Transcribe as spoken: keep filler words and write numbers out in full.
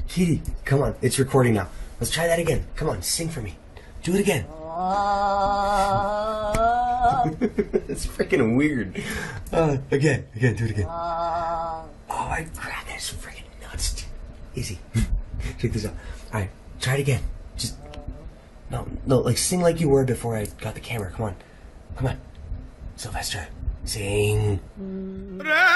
Kitty, come on. It's recording now. Let's try that again. Come on, sing for me. Do it again. It's freaking weird. Uh, again, again, do it again. Oh my god, that's freaking nuts, dude. Easy. Check this out. Alright, try it again. Just, no, no, like sing like you were before I got the camera. Come on. Come on. Sylvester, sing.